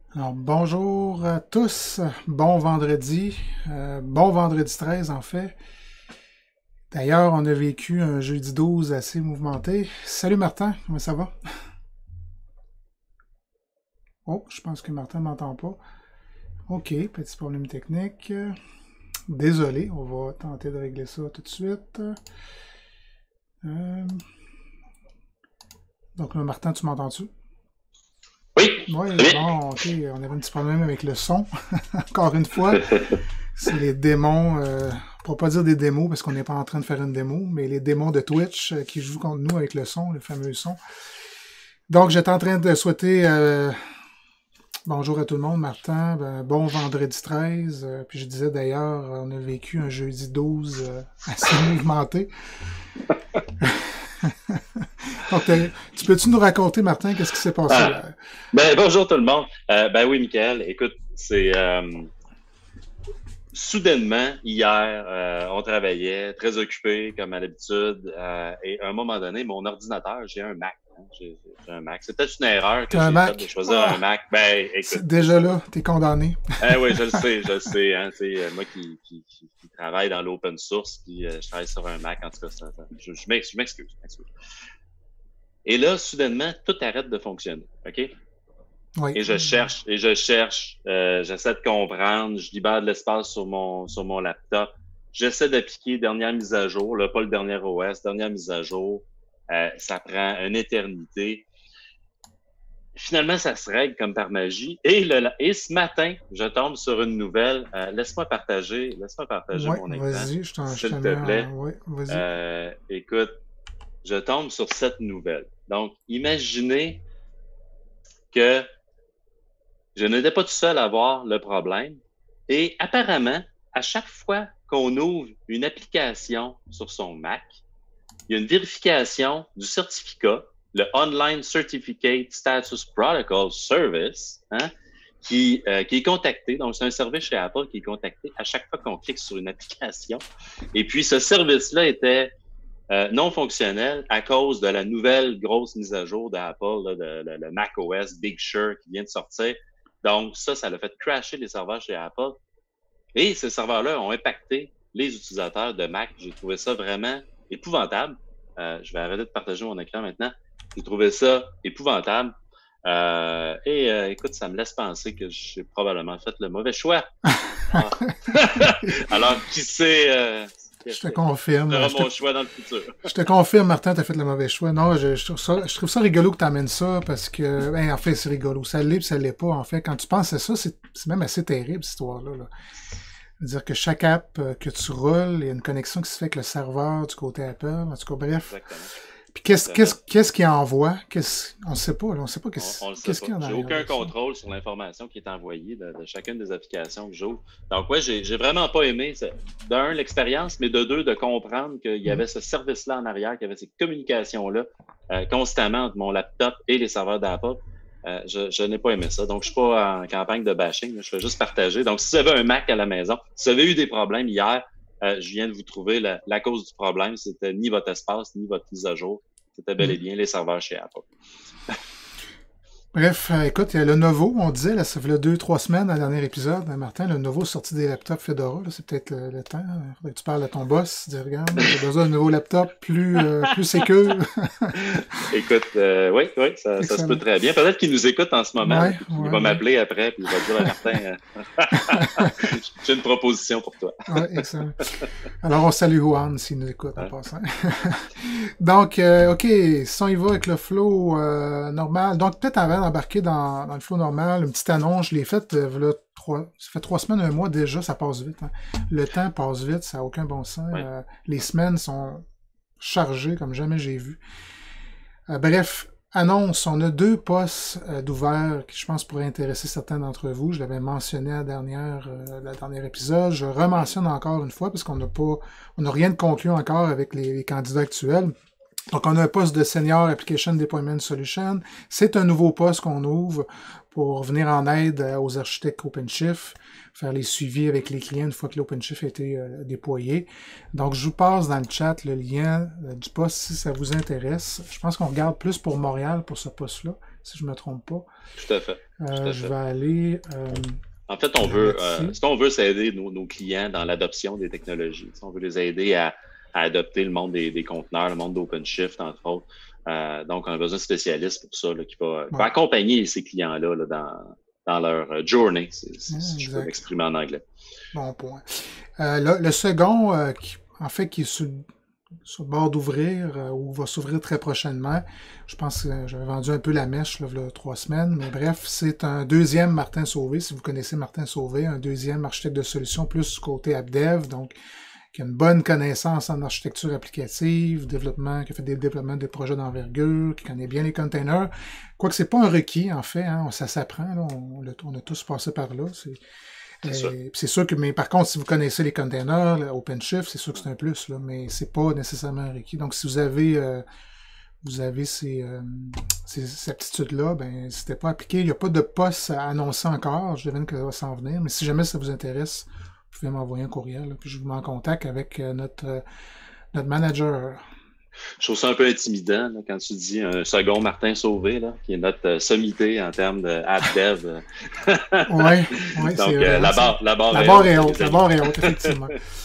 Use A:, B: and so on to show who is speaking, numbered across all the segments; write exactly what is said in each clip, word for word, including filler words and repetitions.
A: Alors, bonjour à tous, bon vendredi, euh, bon vendredi treize en fait. D'ailleurs, on a vécu un jeudi douze assez mouvementé. Salut Martin, comment ça va? Oh, je pense que Martin ne m'entend pas. Ok, petit problème technique. Désolé, on va tenter de régler ça tout de suite. Euh... Donc là, Martin, tu m'entends-tu?
B: Oui,
A: Oui,
B: très
A: bon, ok, on avait un petit problème avec le son. Encore une fois,
B: bien.
A: c'est les démons, euh, pour pas dire des démos, parce qu'on n'est pas en train de faire une démo, mais les démons de Twitch euh, qui jouent contre nous avec le son, le fameux son. Donc, j'étais en train de souhaiter euh, bonjour à tout le monde, Martin, ben, bon vendredi treize, euh, puis je disais d'ailleurs, on a vécu un jeudi douze euh, assez mouvementé. Donc, tu peux-tu nous raconter, Martin, qu'est-ce qui s'est passé?
B: Ah, ben, bonjour tout le monde. Euh, ben oui, Michael, écoute, c'est euh, soudainement, hier, euh, on travaillait, très occupé comme à l'habitude, euh, et à un moment donné, mon ordinateur, j'ai un Mac. Hein, j'ai j'ai un Mac. C'est peut-être une erreur que
A: T'as un
B: j'ai faite de
A: Mac?
B: choisir un
A: Ah,
B: Mac. Ben, écoute,
A: c'est
B: c'est
A: déjà
B: ça.
A: là, t'es condamné.
B: Ah oui, je le sais, je le sais. Hein, tu sais, moi qui, qui, qui, qui travaille dans l'open source, puis euh, je travaille sur un Mac, en tout cas, ça, ça, je, je m'ex- je m'excuse. je m'excuse. Et là, soudainement, tout arrête de fonctionner. OK?
A: Oui.
B: Et je cherche, et je cherche, euh, j'essaie de comprendre, je libère de l'espace sur mon, sur mon laptop. J'essaie d'appliquer dernière mise à jour, là, pas le dernier O S, dernière mise à jour. Euh, ça prend une éternité. Finalement, ça se règle comme par magie. Et, le, et ce matin, je tombe sur une nouvelle. Euh, laisse-moi partager, laisse-moi partager
A: Oui,
B: mon écran,
A: vas-y, je, t'en- je te
B: s'il
A: mets
B: te plaît.
A: en... Oui, vas-y.
B: Euh, écoute, je tombe sur cette nouvelle. Donc, imaginez que je n'étais pas tout seul à voir le problème. Et apparemment, à chaque fois qu'on ouvre une application sur son Mac, il y a une vérification du certificat, le Online Certificate Status Protocol Service, hein, qui, euh, qui est contacté. Donc, c'est un service chez Apple qui est contacté à chaque fois qu'on clique sur une application. Et puis, ce service-là était euh, non fonctionnel à cause de la nouvelle grosse mise à jour d'Apple, là, de, de, le macOS Big Sur qui vient de sortir. Donc, ça, ça l'a fait crasher les serveurs chez Apple. Et ces serveurs-là ont impacté les utilisateurs de Mac. J'ai trouvé ça vraiment épouvantable. Euh, je vais arrêter de partager mon écran maintenant. J'ai trouvé ça épouvantable. Euh, et euh, écoute, ça me laisse penser que j'ai probablement fait le mauvais choix. Ah. Alors, qui sait, euh,
A: Je te
B: quel
A: confirme.
B: sera
A: Je te,
B: mon choix dans le futur?
A: je te confirme, Martin, t'as fait le mauvais choix. Non, je, je trouve ça, je trouve ça rigolo que t'amènes ça parce que, ben, en fait, c'est rigolo. Ça l'est puis ça l'est pas. En fait, quand tu penses à ça, c'est c'est même assez terrible, cette histoire-là. Là. C'est-à-dire que chaque app euh, que tu roules, il y a une connexion qui se fait avec le serveur du côté Apple. En tout cas, bref.
B: Exactement.
A: Puis qu'est-ce
B: Exactement.
A: qu'est-ce qu'est-ce qu'il envoie? Qu'est-ce, on ne sait pas. Là, on ne sait pas
B: On,
A: qu'est-ce
B: on le sait
A: qu'est-ce
B: pas.
A: qu'il y a en
B: J'ai
A: arrière
B: aucun
A: de ça.
B: contrôle sur l'information qui est envoyée de, de chacune des applications que j'ouvre. Donc, ouais, j'ai, j'ai vraiment pas aimé, d'un, l'expérience, mais de deux, de comprendre qu'il y
A: Mm.
B: avait ce service-là en arrière, qu'il y avait ces communications-là euh, constamment entre mon laptop et les serveurs d'Apple. Euh, je, je n'ai pas aimé ça. Donc, je suis pas en campagne de bashing. Là, je fais juste partager. Donc, si vous avez un Mac à la maison, si vous avez eu des problèmes hier, euh, je viens de vous trouver la, la cause du problème. C'était ni votre espace, ni votre mise à jour. C'était bel et
A: Mm.
B: bien les serveurs chez Apple.
A: Bref, euh, écoute, il y a le Novo, on disait, là, ça fait deux, trois semaines, dans le dernier épisode, hein, Martin, le Novo sorti des laptops Fedora, là, c'est peut-être le, le temps. Il faudrait que tu parles à ton boss, dis, regarde, j'ai besoin d'un nouveau laptop plus, euh, plus sécure.
B: Écoute, euh, oui, oui, ça, ça se peut
A: Excellent.
B: très bien. Peut-être qu'il nous écoute en ce moment, là,
A: Ouais,
B: puis qu'il
A: ouais,
B: va
A: ouais.
B: m'appeler après, puis il va dire à Martin, euh, j'ai une proposition pour toi.
A: Ouais, excellent. Alors, on salue Juan s'il nous écoute en
B: Hein?
A: passant. Donc, euh, OK, si on y va avec le flow euh, normal. Donc, peut-être avant d'embarquer dans, dans le flow normal, une petite annonce, je l'ai faite, euh, voilà, trois, ça fait trois semaines, un mois déjà, ça passe vite. Hein. Le temps passe vite, ça n'a aucun bon sens.
B: Oui.
A: Euh, les semaines sont chargées comme jamais j'ai vu. Euh, bref, annonce, on a deux postes euh, d'ouvert qui, je pense, pourraient intéresser certains d'entre vous. Je l'avais mentionné à la dernière, euh, la dernière épisode. Je rementionne encore une fois parce qu'on n'a pas, on n'a rien de conclu encore avec les, les candidats actuels. Donc, on a un poste de Senior Application Deployment Solution. C'est un nouveau poste qu'on ouvre pour venir en aide aux architectes OpenShift, faire les suivis avec les clients une fois que l'OpenShift a été euh, déployé. Donc, je vous passe dans le chat le lien euh, du poste si ça vous intéresse. Je pense qu'on regarde plus pour Montréal pour ce poste-là. si je ne me trompe pas.
B: Tout à fait.
A: Euh,
B: Tout à
A: je
B: fait.
A: vais aller... Euh,
B: en fait, on veut, euh, ce qu'on veut, c'est aider nos, nos clients dans l'adoption des technologies. On veut les aider à, à adopter le monde des, des conteneurs, le monde d'OpenShift, entre autres. Euh, donc, on a besoin de spécialistes pour ça, là, qui, va, qui va accompagner ces clients-là là, dans, dans leur journey, si, si, si je peux m'exprimer en anglais.
A: Bon point. Euh, le, le second, euh, qui, en fait, qui est sur, sur le bord d'ouvrir, euh, ou va s'ouvrir très prochainement, je pense que j'avais vendu un peu la mèche là, il y a trois semaines, mais bref, c'est un deuxième Martin Sauvé, si vous connaissez Martin Sauvé, un deuxième architecte de solutions, plus côté AppDev, donc qui a une bonne connaissance en architecture applicative, développement, qui a fait des développements de projets d'envergure, qui connaît bien les containers. Quoique c'est pas un requis, en fait, hein, ça s'apprend, là, on, on a tous passé par là. C'est sûr que, mais par contre, si vous connaissez les containers, là, OpenShift, c'est sûr que c'est un plus, là, mais c'est pas nécessairement un requis. Donc, si vous avez euh, vous avez ces, euh, ces, ces aptitudes-là, ben, n'hésitez pas à appliquer. Il n'y a pas de poste à annoncer encore, je devine que ça va s'en venir, mais si jamais ça vous intéresse, vous pouvez m'envoyer un courriel, là, puis je vous mets en contact avec euh, notre, euh, notre manager.
B: Je trouve ça un peu intimidant là, quand tu dis un second Martin Sauvé, là, qui est notre euh, sommité en termes de AppDev.
A: Oui, ouais,
B: donc euh, la barre, la barre,
A: la barre est haute. La barre est haute, effectivement.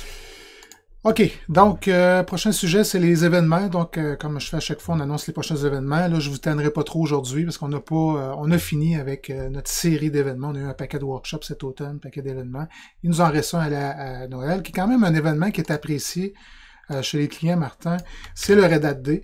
A: OK, donc, euh, prochain sujet, c'est les événements. Donc, euh, comme je fais à chaque fois, on annonce les prochains événements. Là, je vous tannerai pas trop aujourd'hui parce qu'on n'a pas, euh, on a fini avec euh, notre série d'événements. On a eu un paquet de workshops cet automne, un paquet d'événements. Il nous en reste un à, la, à Noël, qui est quand même un événement qui est apprécié euh, chez les clients, Martin. C'est le Red Hat Day.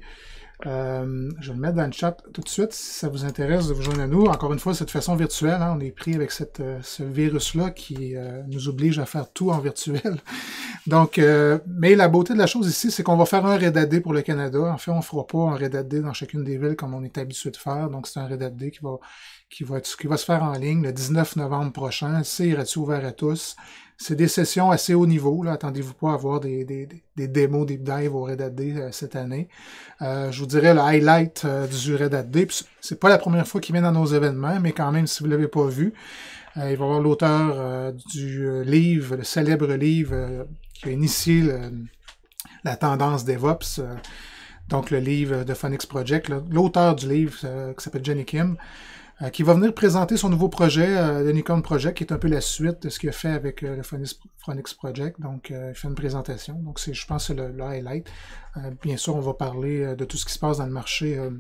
A: Euh, je vais le mettre dans le chat tout de suite si ça vous intéresse de vous joindre à nous. Encore une fois, c'est de façon virtuelle. Hein, on est pris avec cette, euh, ce virus-là qui euh, nous oblige à faire tout en virtuel. Donc, euh, mais la beauté de la chose ici, c'est qu'on va faire un Red Hat Day pour le Canada. En fait, on ne fera pas un Red Hat Day dans chacune des villes comme on est habitué de faire. Donc, c'est un Red Hat Day qui va, qui va, être, qui va se faire en ligne le dix-neuf novembre prochain. C'est gratuit, ouvert à tous. C'est des sessions assez haut niveau. Là. Attendez-vous pas à avoir des, des, des démos, des dives au Red Hat Day euh, cette année. Euh, je vous dirais le highlight euh, du Red Hat Day. C'est pas la première fois qu'il vient dans nos événements, mais quand même, si vous l'avez pas vu, euh, il va y avoir l'auteur euh, du euh, livre, le célèbre livre euh, qui a initié le, la tendance DevOps, euh, donc le livre de Phoenix Project, l'auteur du livre euh, qui s'appelle Jenny Kim, euh, qui va venir présenter son nouveau projet, euh, le Nikon Project, qui est un peu la suite de ce qu'il a fait avec euh, le Phoenix, Phoenix Project. Donc, euh, il fait une présentation. Donc, c'est, je pense que c'est le, le highlight. Euh, bien sûr, on va parler euh, de tout ce qui se passe dans le marché euh,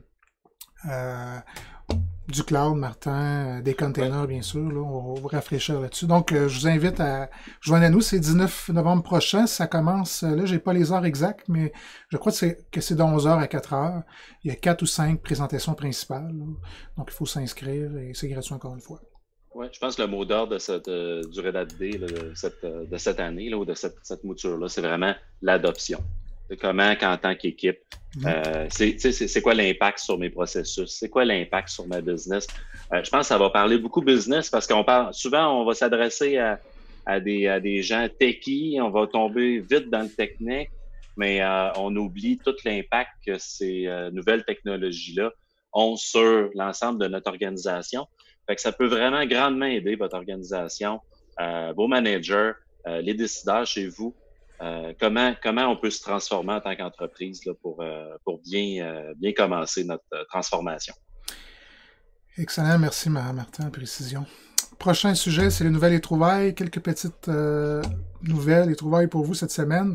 A: euh, du cloud, Martin, euh, des containers, bien sûr. Là, on va réfléchir là-dessus. Donc, euh, je vous invite à joindre à nous. C'est dix-neuf novembre prochain. Ça commence, euh, là, j'ai pas les heures exactes, mais je crois que c'est, que c'est de onze heures à quatre heures. Il y a quatre ou cinq présentations principales. Là. Donc, il faut s'inscrire et c'est gratuit encore une fois.
B: Oui, je pense que le mot d'ordre de cette, euh, du Red Hat Day là, de, cette, euh, de cette année là, ou de cette, cette mouture-là, c'est vraiment l'adoption. C'est comment, qu'en tant qu'équipe, mmh. euh, c'est, c'est, c'est quoi l'impact sur mes processus? C'est quoi l'impact sur ma business? Euh, je pense que ça va parler beaucoup business parce qu'on parle souvent, on va s'adresser à, à, des, à des gens techie, on va tomber vite dans le technique, mais euh, on oublie tout l'impact que ces euh, nouvelles technologies-là ont sur l'ensemble de notre organisation. Fait que ça peut vraiment grandement aider votre organisation, euh, vos managers, euh, les décideurs chez vous. Euh, comment, comment on peut se transformer en tant qu'entreprise là, pour, euh, pour bien, euh, bien commencer notre euh, transformation.
A: Excellent, merci Martin, précision. Prochain sujet, c'est les nouvelles et trouvailles. Quelques petites euh, nouvelles et trouvailles pour vous cette semaine.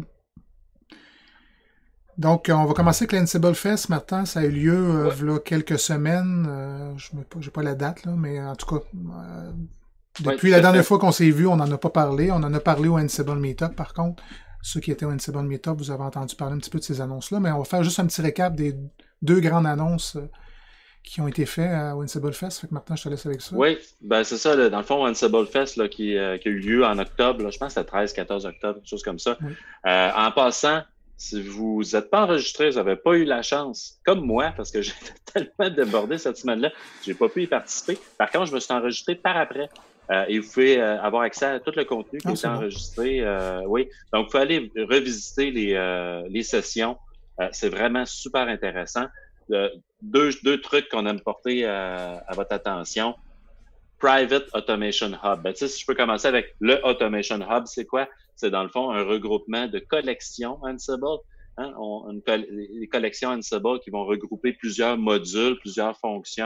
A: Donc, on va commencer avec l'Ansible Fest, Martin. Ça a eu lieu euh, ouais. là, quelques semaines. Euh, je n'ai pas, pas la date, là, mais en tout cas, euh, depuis ouais, la dernière fait. fois qu'on s'est vu, on n'en a pas parlé. On en a parlé au Ansible Meetup, par contre. Ceux qui étaient au Ansible Meetup, vous avez entendu parler un petit peu de ces annonces-là, mais on va faire juste un petit récap des deux grandes annonces euh, qui ont été faites à Ansible Fest. Fait que Martin, je te laisse avec ça.
B: Oui, ben c'est ça. Là, dans le fond, Ansible Fest là, qui, euh, qui a eu lieu en octobre, là, je pense que c'était treize quatorze octobre, quelque chose comme ça. Oui. Euh, en passant, si vous n'êtes pas enregistré, vous n'avez pas eu la chance, comme moi, parce que j'étais tellement débordé cette semaine-là, j'ai pas pu y participer. Par contre, je me suis enregistré par après. Euh, et vous pouvez euh, avoir accès à tout le contenu qui ah, est enregistré. Euh, oui, donc, il faut aller revisiter les, euh, les sessions. Euh, c'est vraiment super intéressant. Euh, deux, deux trucs qu'on aime porter à, à votre attention. Private Automation Hub. Ben, tu sais, si je peux commencer avec le Automation Hub, c'est quoi? C'est dans le fond un regroupement de collections Ansible. Hein? On, une, les collections Ansible qui vont regrouper plusieurs modules, plusieurs fonctions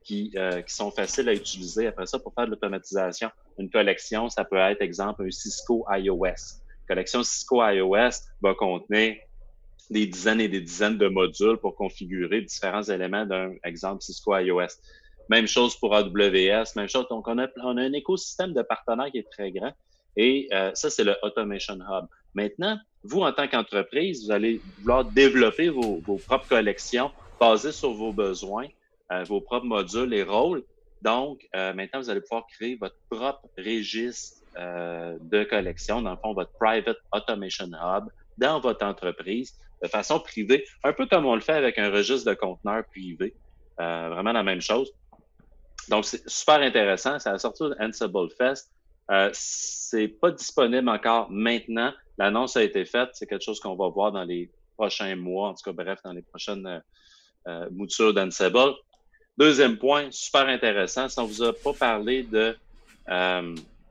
B: qui, euh, qui sont faciles à utiliser après ça pour faire de l'automatisation. Une collection, ça peut être, exemple, un Cisco iOS. Une collection Cisco iOS va contenir des dizaines et des dizaines de modules pour configurer différents éléments d'un exemple Cisco iOS. Même chose pour A W S, même chose. Donc, on a, on a un écosystème de partenaires qui est très grand. Et euh, ça, c'est le Automation Hub. Maintenant, vous, en tant qu'entreprise, vous allez vouloir développer vos, vos propres collections basées sur vos besoins, euh, vos propres modules et rôles. Donc, euh, maintenant, vous allez pouvoir créer votre propre registre euh, de collection, dans le fond, votre Private Automation Hub dans votre entreprise de façon privée, un peu comme on le fait avec un registre de conteneurs privé. Euh, vraiment la même chose. Donc, c'est super intéressant. Ça a sorti de Ansible Fest. Euh, c'est pas disponible encore maintenant. L'annonce a été faite. C'est quelque chose qu'on va voir dans les prochains mois, en tout cas, bref, dans les prochaines euh, moutures d'Ansible. Deuxième point, super intéressant. Si on vous a pas parlé de, euh,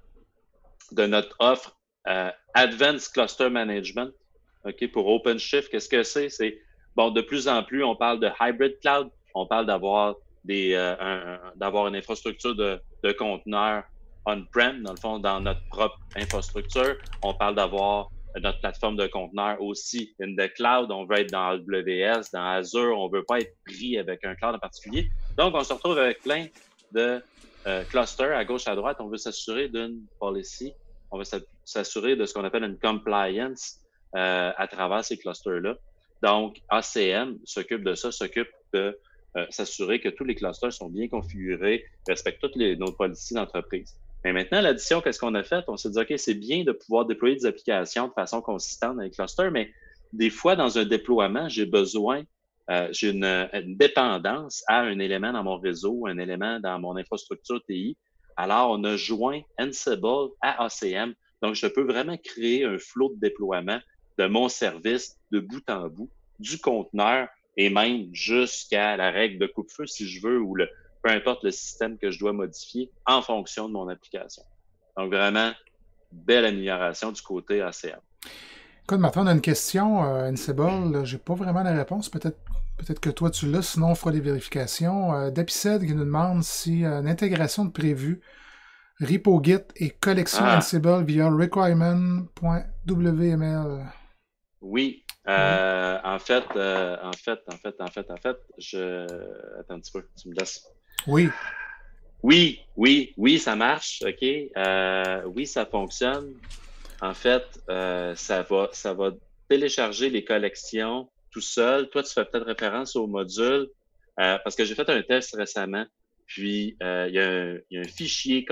B: de notre offre euh, Advanced Cluster Management, OK, pour OpenShift, qu'est-ce que c'est? C'est, bon, de plus en plus, on parle de hybrid cloud. On parle d'avoir des, euh, un, d'avoir une infrastructure de, de conteneurs on-prem, dans le fond, dans notre propre infrastructure. On parle d'avoir notre plateforme de conteneurs aussi in the cloud. On veut être dans A W S, dans Azure. On veut pas être pris avec un cloud en particulier. Donc, on se retrouve avec plein de euh, clusters à gauche, à droite. On veut s'assurer d'une policy. On veut s'assurer de ce qu'on appelle une compliance euh, à travers ces clusters-là. Donc, A C M s'occupe de ça, s'occupe de euh, s'assurer que tous les clusters sont bien configurés, respectent toutes les, nos policies d'entreprise. Mais maintenant, l'addition, qu'est-ce qu'on a fait? On s'est dit, OK, c'est bien de pouvoir déployer des applications de façon consistante dans les clusters, mais des fois, dans un déploiement, j'ai besoin, euh, j'ai une, une dépendance à un élément dans mon réseau, un élément dans mon infrastructure T I. Alors, on a joint Ansible à A C M. Donc, je peux vraiment créer un flot de déploiement de mon service de bout en bout, du conteneur et même jusqu'à la règle de coupe-feu, si je veux, ou le, peu importe le système que je dois modifier en fonction de mon application. Donc, vraiment, belle amélioration du côté A C M.
A: Écoute, Martin, on a une question, euh, Ansible, j'ai pas vraiment la réponse, peut-être peut-être que toi tu l'as, sinon on fera des vérifications. Euh, Dapiced qui nous demande si euh, une intégration de prévu repo Git et collection ah. Ansible via requirement.wml.
B: Oui, euh, en fait, euh, en fait, en fait, en fait, en fait, je... Attends un petit peu, tu me laisses.
A: Oui.
B: Oui, oui, oui, ça marche, OK. Euh, oui, ça fonctionne. En fait, euh, ça va, ça va télécharger les collections tout seul. Toi, tu fais peut-être référence au module, euh, parce que j'ai fait un test récemment, puis euh, il y a un, il y a un fichier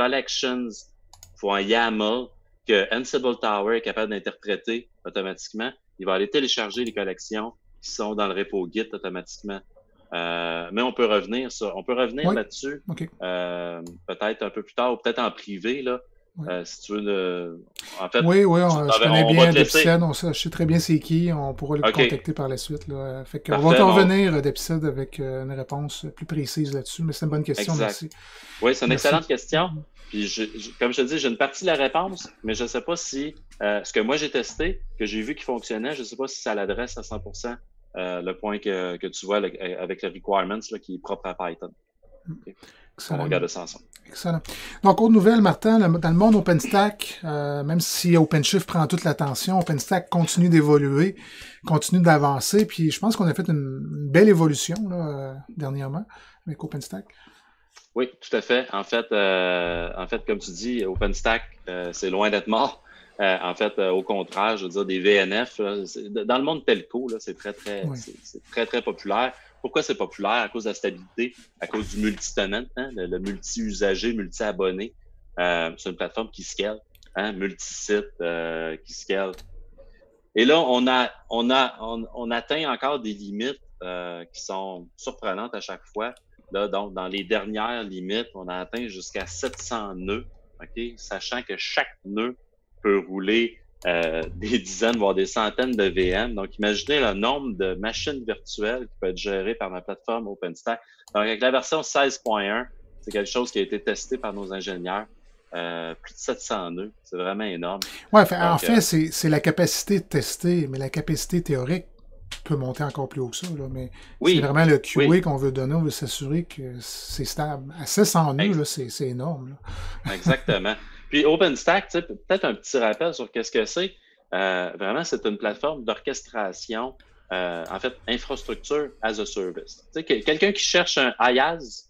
B: collections.yaml que Ansible Tower est capable d'interpréter automatiquement. Il va aller télécharger les collections qui sont dans le repo Git automatiquement. Euh, mais on peut revenir sur, on peut revenir
A: oui.
B: là-dessus,
A: okay.
B: euh, peut-être un peu plus tard ou peut-être en privé là. Oui. Euh, si tu veux, le... en fait,
A: oui, oui, on, je connais bien Dapiced, on sait, je sais très bien c'est qui, on pourra le okay. contacter par la suite. Là. Fait que on va te revenir, Dapiced, avec une réponse plus précise là-dessus, mais c'est une bonne question,
B: exact.
A: Merci.
B: Oui, c'est une
A: merci.
B: excellente question. Puis, je, je, comme je te dis, j'ai une partie de la réponse, mais je ne sais pas si euh, ce que moi j'ai testé, que j'ai vu qui fonctionnait, je ne sais pas si ça l'adresse à cent pour cent euh, le point que, que tu vois le, avec le requirements là, qui est propre à Python. Okay. On regarde ça ensemble.
A: Excellent. Donc, autre nouvelle, Martin, dans le monde OpenStack, euh, même si OpenShift prend toute l'attention, OpenStack continue d'évoluer, continue d'avancer, puis je pense qu'on a fait une, une belle évolution là, euh, dernièrement avec OpenStack.
B: Oui, tout à fait. En fait, euh, en fait, comme tu dis, OpenStack, euh, c'est loin d'être mort. Euh, en fait, euh, au contraire, je veux dire, des V N F, là, dans le monde telco, là, c'est très, très, oui. c'est, c'est très, très populaire. Pourquoi c'est populaire? À cause de la stabilité, à cause du multi-tenant, hein, le, le multi-usager, multi-abonné. Euh, c'est une plateforme qui scale, hein, multi-site euh, qui scale. Et là, on a, on a, on, on atteint encore des limites euh, qui sont surprenantes à chaque fois. Là, donc, dans les dernières limites, on a atteint jusqu'à sept cents nœuds, okay, sachant que chaque nœud peut rouler euh, des dizaines, voire des centaines de V M. Donc, imaginez le nombre de machines virtuelles qui peut être gérées par ma plateforme OpenStack. Donc, avec la version seize point un, c'est quelque chose qui a été testé par nos ingénieurs. Euh, plus de sept cents nœuds, c'est vraiment énorme.
A: Oui, en fait, euh, c'est, c'est la capacité de tester, mais la capacité théorique, peut monter encore plus haut que ça, là, mais
B: Oui,
A: c'est vraiment le Q A
B: oui.
A: qu'on veut donner, on veut s'assurer que c'est stable. À six cents nœuds,
B: Ex-
A: là, c'est c'est énorme. Là.
B: Exactement. Puis OpenStack, tu sais, peut-être un petit rappel sur qu'est-ce que c'est. Euh, vraiment, c'est une plateforme d'orchestration, euh, en fait, infrastructure as a service. Tu sais, que- quelqu'un qui cherche un IaaS,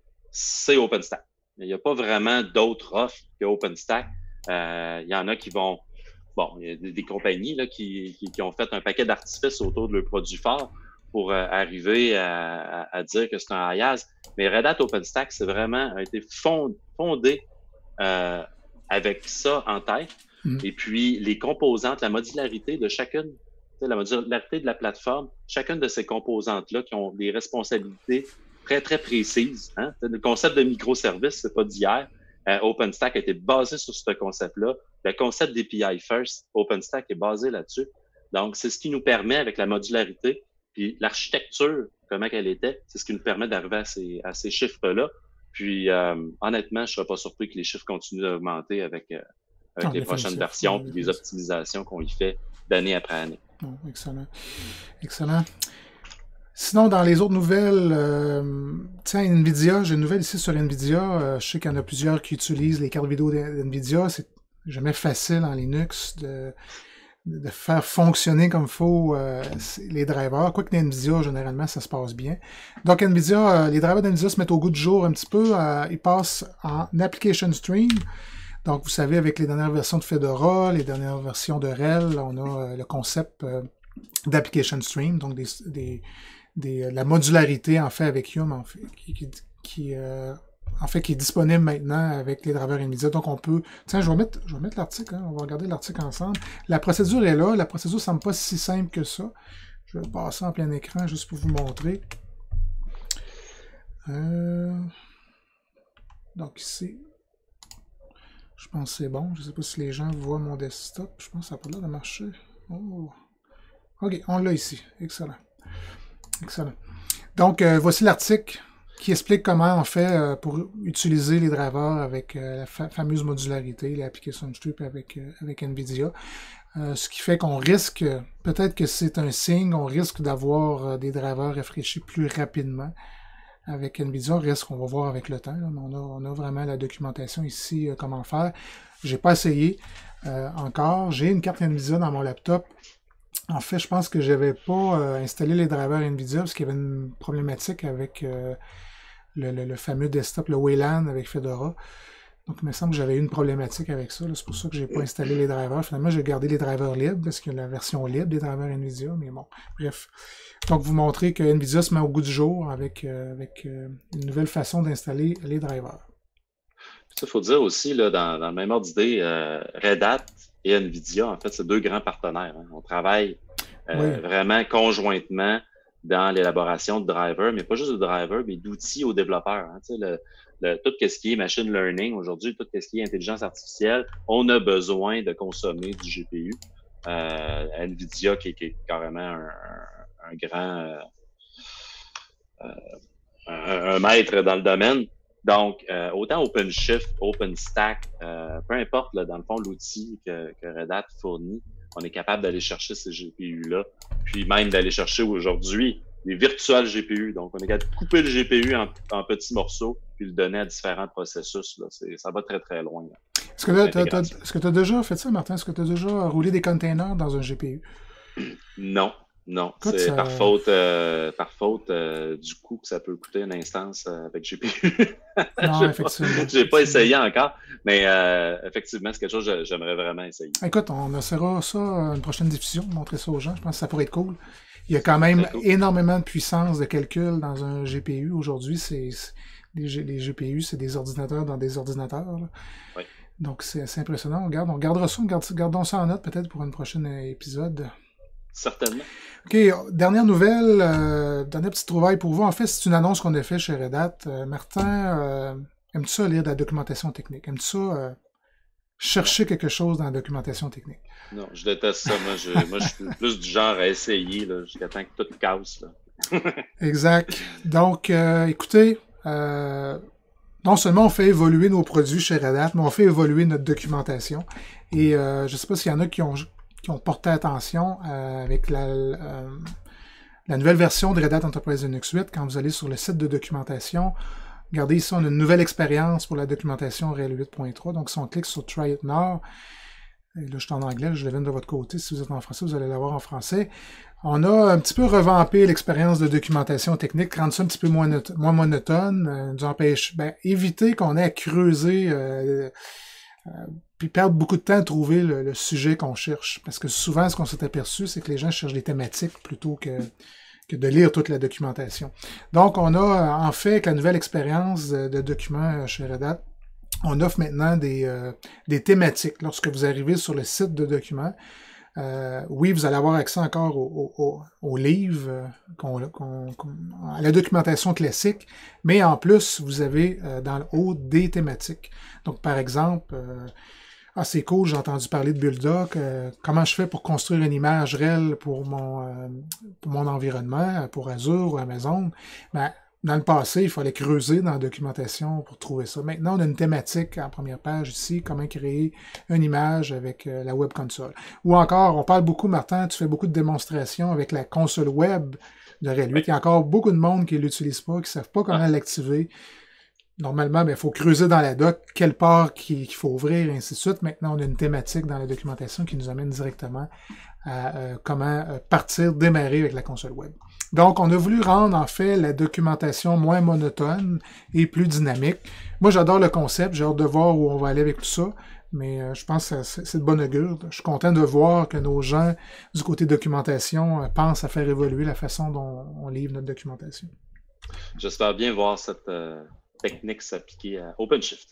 B: c'est OpenStack. Il n'y a pas vraiment d'autres offres que OpenStack. Euh, il y en a qui vont, bon, il y a des, des compagnies là, qui, qui, qui ont fait un paquet d'artifices autour de leurs produits forts pour euh, arriver à, à, à dire que c'est un IaaS. Mais Red Hat OpenStack, c'est vraiment a été fond, fondé euh, avec ça en tête.
A: Mm.
B: Et puis, les composantes, la modularité de chacune, la modularité de la plateforme, chacune de ces composantes-là qui ont des responsabilités très, très précises. Hein? Le concept de microservice, c'est pas d'hier. Euh, OpenStack a été basé sur ce concept-là. Le concept d'A P I First, OpenStack est basé là-dessus. Donc, c'est ce qui nous permet, avec la modularité, puis l'architecture, comment elle était, c'est ce qui nous permet d'arriver à ces, à ces chiffres-là. Puis, euh, honnêtement, je ne serais pas surpris que les chiffres continuent d'augmenter avec, euh, avec
A: Ah,
B: les
A: définitif.
B: prochaines versions
A: Oui,
B: puis les
A: définitif.
B: optimisations qu'on y fait d'année après année.
A: Oh, excellent. Excellent. Sinon, dans les autres nouvelles, euh, tiens, NVIDIA, j'ai une nouvelle ici sur NVIDIA. Euh, je sais qu'il y en a plusieurs qui utilisent les cartes vidéo d'NVIDIA. C'est jamais facile en Linux de, de faire fonctionner comme il faut euh, les drivers. Quoique NVIDIA, généralement, ça se passe bien. Donc, NVIDIA, euh, les drivers d'NVIDIA se mettent au goût du jour un petit peu. Euh, ils passent en Application Stream. Donc, vous savez, avec les dernières versions de Fedora, les dernières versions de R E L, on a euh, le concept euh, d'Application Stream, donc des, des, des, la modularité, en fait, avec Yum, en fait, qui, qui, qui euh, en fait, qui est disponible maintenant avec les drivers NVIDIA. Donc, on peut... Tiens, je vais mettre, je vais mettre l'article, hein, on va regarder l'article ensemble. La procédure est là. La procédure ne semble pas si simple que ça. Je vais passer en plein écran juste pour vous montrer. Euh... Donc, ici... Je pense que c'est bon. Je ne sais pas si les gens voient mon desktop. Je pense que ça n'a pas l'air de marcher. Oh. OK, on l'a ici. Excellent. Excellent. Donc, euh, voici l'article qui explique comment on fait euh, pour utiliser les drivers avec euh, la fa fameuse modularité, l'application strip avec, euh, avec NVIDIA. Euh, ce qui fait qu'on risque, peut-être que c'est un signe, on risque d'avoir euh, des drivers réfléchis plus rapidement. Avec NVIDIA, risque qu'on va voir avec le temps. Là, mais on, a, on a vraiment la documentation ici, euh, comment faire. J'ai pas essayé euh, encore. J'ai une carte NVIDIA dans mon laptop. En fait, je pense que je n'avais pas euh, installé les drivers NVIDIA parce qu'il y avait une problématique avec euh, le, le, le fameux desktop, le Wayland avec Fedora. Donc, il me semble que j'avais eu une problématique avec ça. C'est pour ça que je n'ai pas installé les drivers. Finalement, j'ai gardé les drivers libres parce qu'il y a la version libre des drivers NVIDIA. Mais bon, bref. Donc, vous montrez que NVIDIA se met au goût du jour avec, euh, avec euh, une nouvelle façon d'installer les drivers.
B: Il faut dire aussi, là, dans, dans le même ordre d'idée, euh, Red Hat et NVIDIA, en fait, c'est deux grands partenaires. Hein. On travaille euh, oui. vraiment conjointement dans l'élaboration de drivers, mais pas juste de drivers, mais d'outils aux développeurs. Hein. Tu sais, le, le, tout ce qui est machine learning aujourd'hui, tout ce qui est intelligence artificielle, on a besoin de consommer du G P U. Euh, NVIDIA, qui, qui est carrément un, un grand euh, euh, un, un maître dans le domaine. Donc, euh, autant OpenShift, OpenStack, euh, peu importe, là, dans le fond, l'outil que, que Red Hat fournit, on est capable d'aller chercher ces G P U-là, puis même d'aller chercher aujourd'hui les virtual G P U. Donc, on est capable de couper le G P U en, en petits morceaux, puis le donner à différents processus. Là. Ça va très, très loin.
A: Est-ce que tu as déjà fait ça, Martin? Est-ce que tu as déjà roulé des containers dans un G P U?
B: Non. Non, c'est ça... par faute, euh, par faute euh, du coût que ça peut coûter une instance euh, avec G P U.
A: Non, effectivement.
B: Je n'ai pas essayé encore, mais euh, effectivement, c'est quelque chose que j'aimerais vraiment essayer.
A: Écoute, on essaiera ça une prochaine diffusion, montrer ça aux gens. Je pense que ça pourrait être cool. Il y a quand même cool. énormément de puissance de calcul dans un G P U. Aujourd'hui, c'est les, les G P U, c'est des ordinateurs dans des ordinateurs. Là.
B: Oui.
A: Donc, c'est assez impressionnant. On, garde, on gardera ça, on garde, gardons ça en note peut-être pour un prochain épisode.
B: Certainement.
A: OK, dernière nouvelle, euh, dernière petite trouvaille pour vous. En fait, c'est une annonce qu'on a faite chez Red Hat. Euh, Martin, euh, aimes-tu ça lire de la documentation technique? Aimes-tu ça euh, chercher non. quelque chose dans la documentation technique?
B: Non, je déteste ça. Moi, je, moi, je suis plus du genre à essayer jusqu'à temps que tout casse. Là.
A: Exact. Donc, euh, écoutez, euh, non seulement on fait évoluer nos produits chez Red Hat, mais on fait évoluer notre documentation. Et euh, je ne sais pas s'il y en a qui ont... qui ont porté attention euh, avec la, euh, la nouvelle version de Red Hat Enterprise Linux huit, quand vous allez sur le site de documentation, regardez ici, on a une nouvelle expérience pour la documentation R H E L huit point trois. Donc, si on clique sur Try It Now, et là, je suis en anglais, je le viens de votre côté. Si vous êtes en français, vous allez l'avoir en français. On a un petit peu revampé l'expérience de documentation technique, rendre ça un petit peu moins, moins monotone, euh, nous empêche, ben, éviter qu'on ait à creuser, euh, euh, puis perdre beaucoup de temps à trouver le, le sujet qu'on cherche. Parce que souvent, ce qu'on s'est aperçu, c'est que les gens cherchent des thématiques plutôt que, que de lire toute la documentation. Donc, on a, en fait, avec la nouvelle expérience de, de documents chez Red Hat, on offre maintenant des, euh, des thématiques. Lorsque vous arrivez sur le site de documents, euh, oui, vous allez avoir accès encore au, au, au, au livre, euh, qu'on, qu'on, qu'on, à la documentation classique, mais en plus, vous avez euh, dans le haut des thématiques. Donc, par exemple, euh, ah, c'est cool, j'ai entendu parler de Bulldog, euh, comment je fais pour construire une image R E L pour mon, euh, pour mon environnement, pour Azure ou Amazon. Ben, dans le passé, il fallait creuser dans la documentation pour trouver ça. Maintenant, on a une thématique en première page ici, comment créer une image avec euh, la web console. Ou encore, on parle beaucoup, Martin, tu fais beaucoup de démonstrations avec la console web de R H E L huit. Il y a encore beaucoup de monde qui ne l'utilise pas, qui ne savent pas comment ah. l'activer. Normalement, il ben, faut creuser dans la doc quelle part qu'il faut ouvrir, et ainsi de suite. Maintenant, on a une thématique dans la documentation qui nous amène directement à euh, comment euh, partir, démarrer avec la console web. Donc, on a voulu rendre, en fait, la documentation moins monotone et plus dynamique. Moi, j'adore le concept. J'ai hâte de voir où on va aller avec tout ça. Mais euh, je pense que c'est de bonne augure. Je suis content de voir que nos gens, du côté documentation, euh, pensent à faire évoluer la façon dont on livre notre documentation.
B: J'espère bien voir cette euh, technique s'appliquer à OpenShift.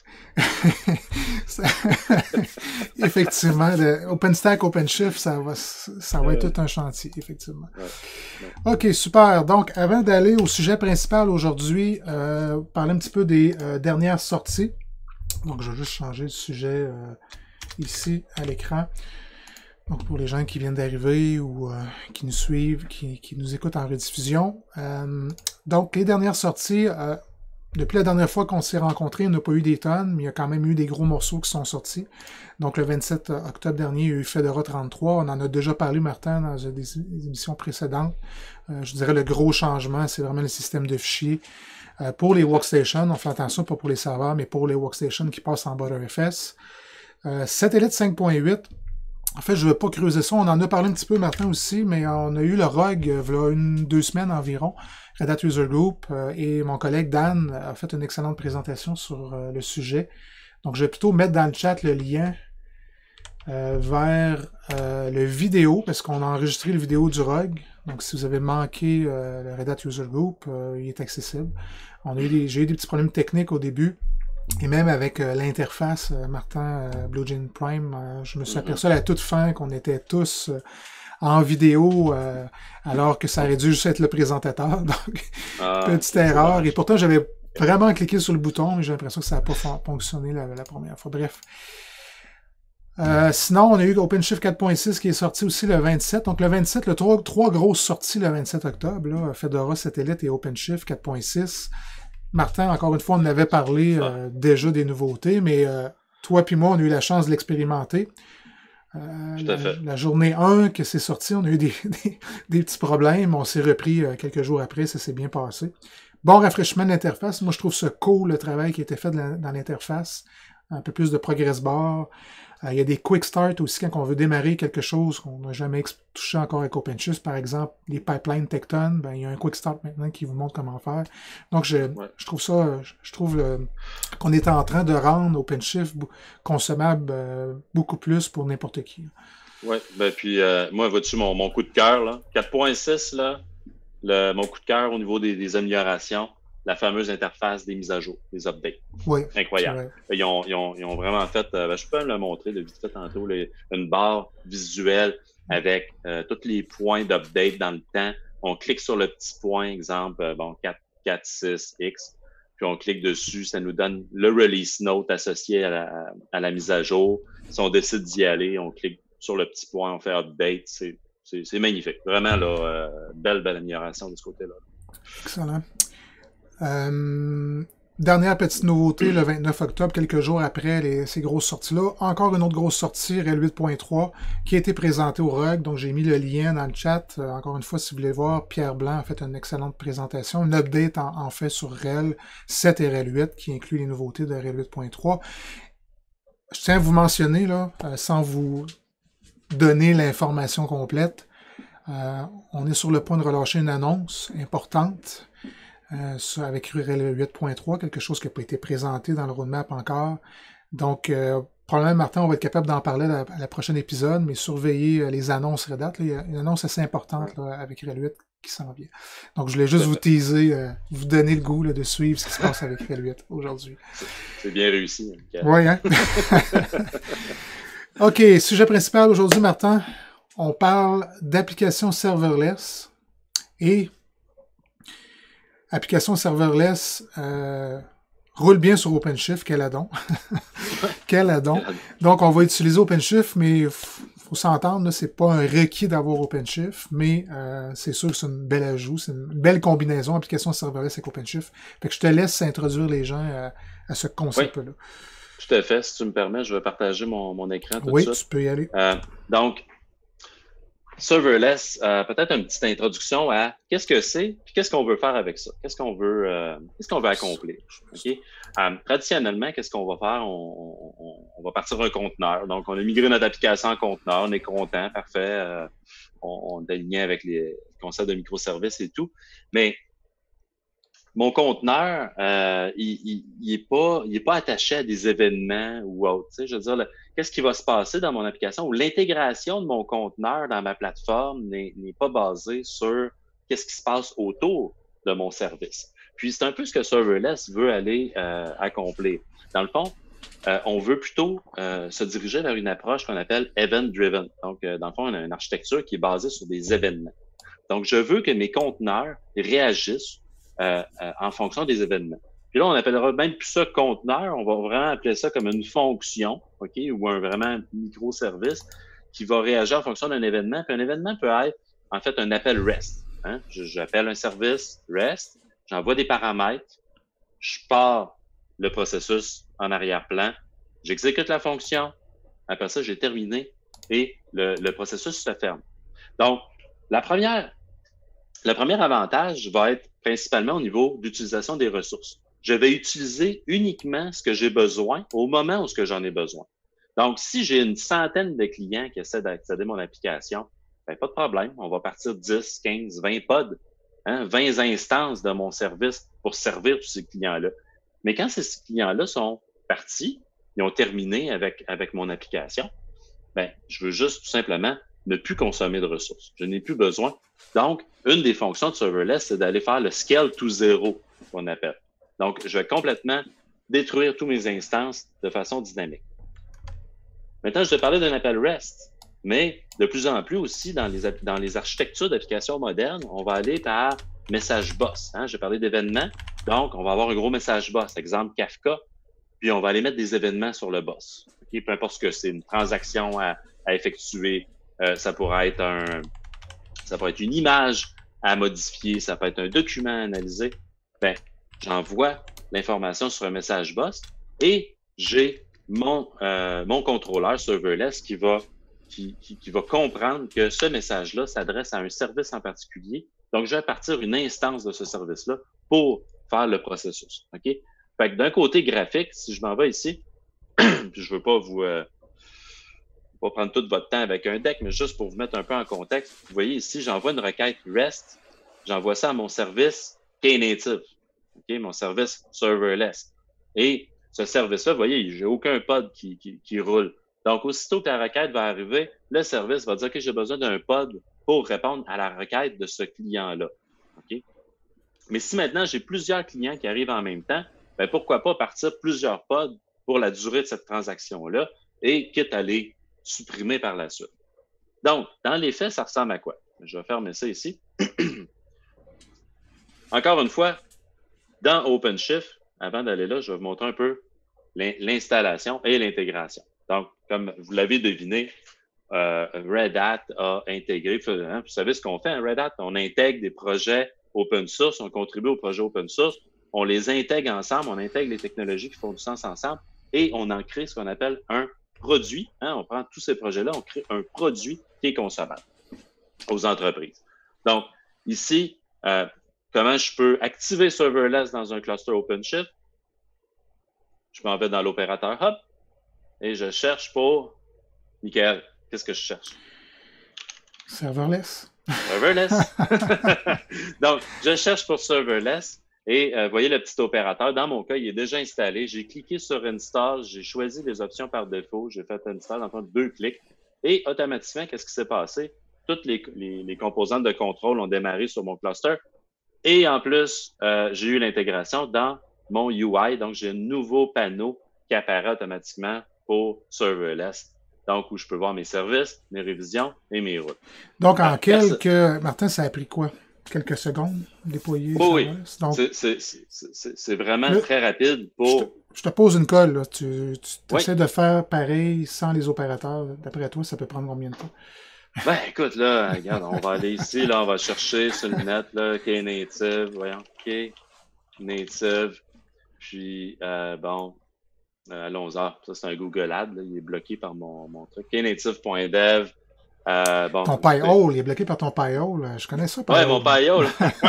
A: Effectivement, le OpenStack, OpenShift, ça va, ça va être tout un chantier, effectivement. Ouais, ouais. OK, super. Donc, avant d'aller au sujet principal aujourd'hui, euh, parler un petit peu des euh, dernières sorties. Donc, je vais juste changer de sujet euh, ici à l'écran. Donc, pour les gens qui viennent d'arriver ou euh, qui nous suivent, qui, qui nous écoutent en rediffusion. Euh, donc, les dernières sorties... Euh, Depuis la dernière fois qu'on s'est rencontrés, on n'a pas eu des tonnes, mais il y a quand même eu des gros morceaux qui sont sortis. Donc, le vingt-sept octobre dernier, il y a eu Fedora trente-trois. On en a déjà parlé, Martin, dans des émissions précédentes. Euh, je dirais le gros changement, c'est vraiment le système de fichiers. Euh, pour les workstations, on fait attention, pas pour les serveurs, mais pour les workstations qui passent en ButterFS. Euh, Satellite cinq point huit. En fait, je ne veux pas creuser ça. On en a parlé un petit peu, Martin, aussi, mais on a eu le R O G, il y a une, deux semaines environ, Red Hat User Group, euh, et mon collègue Dan a fait une excellente présentation sur euh, le sujet. Donc, je vais plutôt mettre dans le chat le lien euh, vers euh, le vidéo, parce qu'on a enregistré le vidéo du R O G. Donc, si vous avez manqué euh, le Red Hat User Group, euh, il est accessible. On a eu des, j'ai eu des petits problèmes techniques au début. Et même avec euh, l'interface, euh, Martin, euh, BlueJean Prime, euh, je me suis aperçu à la toute fin qu'on était tous euh, en vidéo, euh, alors que ça aurait dû juste être le présentateur. Donc, ah, petite erreur. Dommage. Et pourtant, j'avais vraiment cliqué sur le bouton, mais j'ai l'impression que ça n'a pas fonctionné la, la première fois. Bref. Euh, sinon, on a eu OpenShift quatre point six qui est sorti aussi le vingt-sept. Donc, le vingt-sept, le trois, trois grosses sorties le vingt-sept octobre, là, Fedora Satellite et OpenShift quatre point six. Martin, encore une fois, on en avait parlé euh, déjà des nouveautés, mais euh, toi et moi, on a eu la chance de l'expérimenter. Euh, Tout à fait. La, la journée un que c'est sorti, on a eu des, des, des petits problèmes. On s'est repris euh, quelques jours après, ça s'est bien passé. Bon rafraîchissement de l'interface. Moi, je trouve ça cool, le travail qui a été fait de la, dans l'interface. Un peu plus de progress bar. Euh, il y a des quick start aussi quand on veut démarrer quelque chose qu'on n'a jamais touché encore avec OpenShift. Par exemple, les pipelines Tecton, ben, il y a un quick start maintenant qui vous montre comment faire. Donc, je, ouais. je trouve ça, je trouve le, qu'on est en train de rendre OpenShift consommable euh, beaucoup plus pour n'importe qui.
B: Oui, ben puis euh, moi, vois-tu mon, mon coup de cœur, là, quatre point six, là, le, mon coup de cœur au niveau des, des améliorations, la fameuse interface des mises à jour, des updates.
A: Oui.
B: Incroyable. Ils ont, ils, ont, ils ont vraiment fait, euh, ben, je peux me le montrer de vite fait tantôt, les, une barre visuelle avec euh, tous les points d'update dans le temps. On clique sur le petit point, exemple, euh, bon, quatre, quatre, six, X, puis on clique dessus, ça nous donne le release note associé à la, à la mise à jour. Si on décide d'y aller, on clique sur le petit point, on fait update. C'est, c'est, c'est magnifique. Vraiment, là, euh, belle, belle amélioration de ce côté-là.
A: Excellent. Euh, Dernière petite nouveauté, le vingt-neuf octobre, quelques jours après les, ces grosses sorties-là, encore une autre grosse sortie, R H E L huit point trois, qui a été présentée au R U G. Donc, j'ai mis le lien dans le chat. Euh, encore une fois, si vous voulez voir, Pierre Blanc a fait une excellente présentation. Une update en, en fait sur R H E L sept et R H E L huit, qui inclut les nouveautés de R H E L huit point trois. Je tiens à vous mentionner, là, euh, sans vous donner l'information complète, euh, on est sur le point de relâcher une annonce importante. Euh, avec R H E L huit point trois, quelque chose qui n'a pas été présenté dans le roadmap encore. Donc, euh, probablement, Martin, on va être capable d'en parler à la, à la prochaine épisode, mais surveillez euh, les annonces Red Hat. Là, il y a une annonce assez importante là, avec R H E L huit qui s'en vient. Donc, je voulais juste vous teaser, euh, vous donner le goût là, de suivre ce qui se passe avec R H E L huit aujourd'hui.
B: C'est bien réussi.
A: Oui, hein? OK, sujet principal aujourd'hui, Martin. On parle d'applications serverless et application serverless euh, roule bien sur OpenShift, quel adon. Quel adon. Donc, on va utiliser OpenShift, mais il faut s'entendre, c'est pas un requis d'avoir OpenShift, mais euh, c'est sûr que c'est une belle ajout, c'est une belle combinaison, application serverless avec OpenShift. Fait que je te laisse introduire les gens à, à ce concept-là.
B: Oui, tout à fait. Si tu me permets, je vais partager mon, mon écran tout de
A: oui,
B: suite.
A: Oui, tu peux y aller.
B: Euh, donc, serverless, euh, peut-être une petite introduction à qu'est-ce que c'est et qu'est-ce qu'on veut faire avec ça. Qu'est-ce qu'on veut, euh, qu'est-ce qu'on veut accomplir. Okay? Euh, traditionnellement, qu'est-ce qu'on va faire? On, on, on va partir un conteneur. Donc, on a migré notre application en conteneur. On est content, parfait. Euh, on, on est aligné avec les concepts de microservices et tout. Mais mon conteneur, euh, il n'est pas, il est pas attaché à des événements ou autre. Tu sais, je veux dire, qu'est-ce qui va se passer dans mon application ou l'intégration de mon conteneur dans ma plateforme n'est pas basée sur qu'est-ce qui se passe autour de mon service. Puis, c'est un peu ce que Serverless veut aller euh, accomplir. Dans le fond, euh, on veut plutôt euh, se diriger vers une approche qu'on appelle event-driven. Donc, euh, dans le fond, on a une architecture qui est basée sur des événements. Donc, je veux que mes conteneurs réagissent Euh, euh, en fonction des événements. Puis là, on appellera même plus ça conteneur, on va vraiment appeler ça comme une fonction, OK, ou un vraiment microservice qui va réagir en fonction d'un événement. Puis un événement peut être, en fait, un appel REST. Hein? J'appelle un service REST, j'envoie des paramètres, je pars le processus en arrière-plan, j'exécute la fonction, après ça, j'ai terminé et le, le processus se ferme. Donc, la première Le premier avantage va être principalement au niveau d'utilisation des ressources. Je vais utiliser uniquement ce que j'ai besoin au moment où ce que j'en ai besoin. Donc, si j'ai une centaine de clients qui essaient d'accéder à mon application, ben, pas de problème. On va partir dix, quinze, vingt pods, hein, vingt instances de mon service pour servir tous ces clients-là. Mais quand ces clients-là sont partis, ils ont terminé avec, avec mon application, ben, je veux juste tout simplement ne plus consommer de ressources. Je n'ai plus besoin. Donc, une des fonctions de serverless, c'est d'aller faire le scale to zero, qu'on appelle. Donc, je vais complètement détruire tous mes instances de façon dynamique. Maintenant, je vais parler d'un appel REST, mais de plus en plus aussi, dans les, dans les architectures d'applications modernes, on va aller par message boss. Hein? J'ai parlé d'événements, donc on va avoir un gros message boss, exemple Kafka, puis on va aller mettre des événements sur le boss. Okay? Peu importe ce que c'est, une transaction à, à effectuer, euh, ça pourrait être un, ça pourrait être une image à modifier, ça peut être un document à analyser. Ben, j'envoie l'information sur un message boss et j'ai mon, euh, mon contrôleur serverless qui va, qui, qui, qui va comprendre que ce message-là s'adresse à un service en particulier. Donc, je vais partir une instance de ce service-là pour faire le processus. OK? Fait que d'un côté graphique, si je m'en vais ici, puis je veux pas vous... Euh, pas prendre tout votre temps avec un deck, mais juste pour vous mettre un peu en contexte. Vous voyez ici, j'envoie une requête REST, j'envoie ça à mon service Knative, okay, mon service serverless. Et ce service-là, vous voyez, j'ai aucun pod qui, qui, qui roule. Donc, aussitôt que la requête va arriver, le service va dire que j'ai besoin d'un pod pour répondre à la requête de ce client-là. Okay? Mais si maintenant j'ai plusieurs clients qui arrivent en même temps, ben pourquoi pas partir plusieurs pods pour la durée de cette transaction-là et quitte à les supprimer par la suite. Donc, dans les faits, ça ressemble à quoi? Je vais fermer ça ici. Encore une fois, dans OpenShift, avant d'aller là, je vais vous montrer un peu l'installation et l'intégration. Donc, comme vous l'avez deviné, euh, Red Hat a intégré, hein, vous savez ce qu'on fait, hein, Red Hat, on intègre des projets open source, on contribue aux projets open source on les intègre ensemble, on intègre les technologies qui font du sens ensemble et on en crée ce qu'on appelle un produit. Hein, on prend tous ces projets-là, on crée un produit qui est consommable aux entreprises. Donc, ici, euh, comment je peux activer serverless dans un cluster OpenShift? Je m'en vais dans l'opérateur Hub et je cherche pour... Michael, qu'est-ce que je cherche?
A: Serverless.
B: Serverless. Donc, je cherche pour serverless et euh, voyez le petit opérateur. Dans mon cas, il est déjà installé. J'ai cliqué sur Install, j'ai choisi les options par défaut, j'ai fait Install en deux clics et automatiquement, qu'est-ce qui s'est passé? Toutes les, les, les composantes de contrôle ont démarré sur mon cluster et en plus, euh, j'ai eu l'intégration dans mon U I. Donc, j'ai un nouveau panneau qui apparaît automatiquement pour serverless. Donc, où je peux voir mes services, mes révisions et mes routes.
A: Donc, en ah, quelques... Martin, ça a pris quoi? Quelques secondes déployer?
B: Oh, oui, donc c'est vraiment le... très rapide pour...
A: Je te, je te pose une colle. Là. Tu, tu essaies oui. de faire pareil sans les opérateurs. D'après toi, ça peut prendre combien de temps?
B: Ben, écoute, là, regarde, on va aller ici, là, on va chercher sur le net, là, Knative, voyons, Knative, puis, euh, bon, euh, allons-y, ça, c'est un Google Ad, là, il est bloqué par mon, mon truc, knative.dev, euh, bon.
A: Ton Pi-hole, il est bloqué par ton Pi-hole, je connais ça,
B: Pi-hole. Ouais, mon Pi-hole,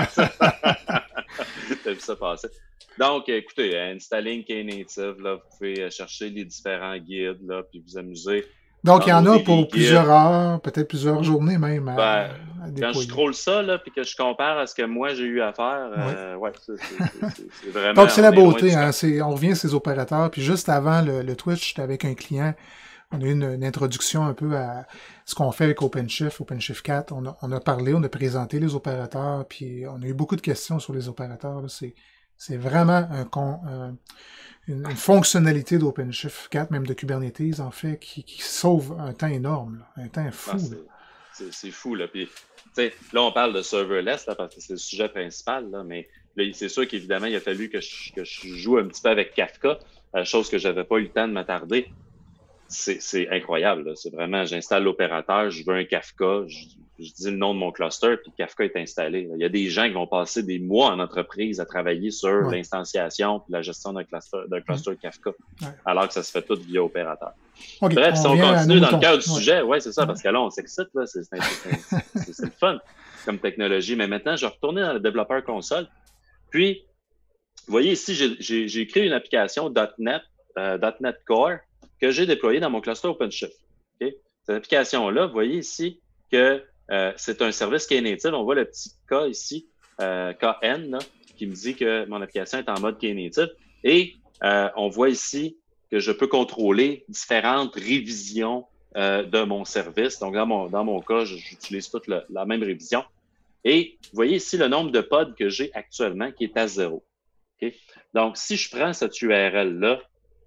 B: t'as vu ça passer. Donc, écoutez, installing Knative, là, vous pouvez chercher les différents guides, là, puis vous amuser.
A: Donc, il y en a pour plusieurs heures, peut-être plusieurs journées même. À,
B: ben,
A: à
B: quand je scrolle ça, là, puis que je compare à ce que moi j'ai eu à faire, oui. euh, ouais, c'est vraiment.
A: Donc, c'est la beauté, hein, on revient à ces opérateurs. Puis juste avant le, le Twitch, j'étais avec un client, on a eu une, une introduction un peu à ce qu'on fait avec OpenShift, OpenShift quatre. On a, on a parlé, on a présenté les opérateurs, puis on a eu beaucoup de questions sur les opérateurs. C'est vraiment un con. Un, Une, une fonctionnalité d'OpenShift quatre, même de Kubernetes, en fait, qui, qui sauve un temps énorme, là, un temps fou.
B: Ah, c'est fou. Là. Puis, là, on parle de serverless là, parce que c'est le sujet principal, là, mais c'est sûr qu'évidemment, il a fallu que je, que je joue un petit peu avec Kafka, euh, chose que je n'avais pas eu le temps de m'attarder. C'est incroyable. C'est vraiment, j'installe l'opérateur, je veux un Kafka, je, je dis le nom de mon cluster, puis Kafka est installé. Il y a des gens qui vont passer des mois en entreprise à travailler sur ouais. l'instanciation et la gestion d'un cluster, d'un cluster ouais. Kafka, ouais. alors que ça se fait tout via opérateur. Okay. Bref, on si on continue dans le cœur du ouais. sujet, ouais, c'est ça, ouais. parce que là, on s'excite, c'est le fun comme technologie. Mais maintenant, je vais retourner dans le développeur console. Puis, vous voyez ici, j'ai créé une application .NET, euh, .NET Core, que j'ai déployé dans mon cluster OpenShift. Okay? Cette application-là, vous voyez ici que euh, c'est un service Knative. On voit le petit K ici, euh, K N, là, qui me dit que mon application est en mode Knative. Et euh, on voit ici que je peux contrôler différentes révisions euh, de mon service. Donc, dans mon, dans mon cas, j'utilise toute le, la même révision. Et vous voyez ici le nombre de pods que j'ai actuellement qui est à zéro. Okay? Donc, si je prends cette U R L-là,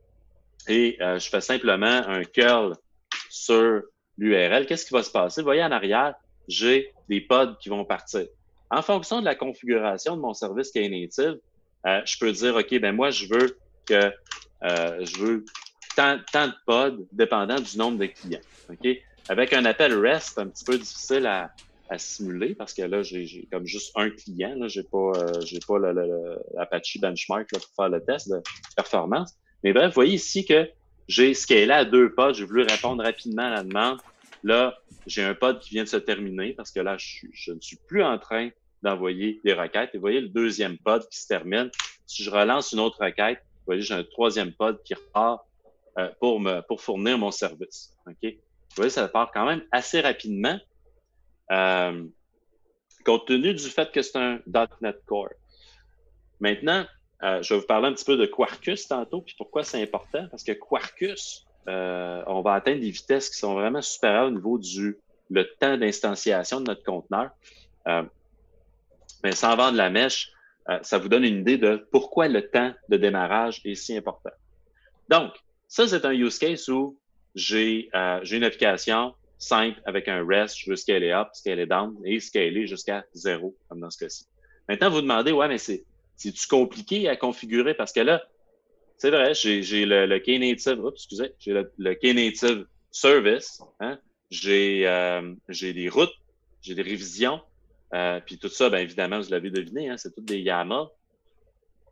B: et euh, je fais simplement un curl sur l'U R L. Qu'est-ce qui va se passer? Vous voyez en arrière, j'ai des pods qui vont partir. En fonction de la configuration de mon service Knative, euh, je peux dire, OK, ben moi, je veux que euh, je veux tant, tant de pods dépendant du nombre de clients. OK? Avec un appel REST, c'est un petit peu difficile à, à simuler parce que là, j'ai comme juste un client. Là, j'ai pas, euh, j'ai pas l'Apache Benchmark là, pour faire le test de performance. Mais bref, vous voyez ici que j'ai scalé à deux pods. J'ai voulu répondre rapidement à la demande. Là, j'ai un pod qui vient de se terminer parce que là, je, je ne suis plus en train d'envoyer des requêtes. Et vous voyez le deuxième pod qui se termine. Si je relance une autre requête, vous voyez, j'ai un troisième pod qui repart euh, pour, me, pour fournir mon service. Okay? Vous voyez, ça part quand même assez rapidement, euh, compte tenu du fait que c'est un .NET Core. Maintenant, Euh, je vais vous parler un petit peu de Quarkus tantôt, puis pourquoi c'est important, parce que Quarkus, euh, on va atteindre des vitesses qui sont vraiment supérieures au niveau du le temps d'instanciation de notre conteneur. Euh, mais sans vendre la mèche, euh, ça vous donne une idée de pourquoi le temps de démarrage est si important. Donc, ça, c'est un use case où j'ai euh, j'ai une application simple avec un REST, je veux scaler up, scaler down et scaler jusqu'à zéro, comme dans ce cas-ci. Maintenant, vous demandez, ouais, mais c'est C'est-tu compliqué à configurer? Parce que là, c'est vrai, j'ai le, le Knative, oups, excusez, j'ai le, le Knative Service, hein? J'ai euh, des routes, j'ai des révisions, euh, puis tout ça, bien évidemment, vous l'avez deviné, hein, c'est toutes des YAML.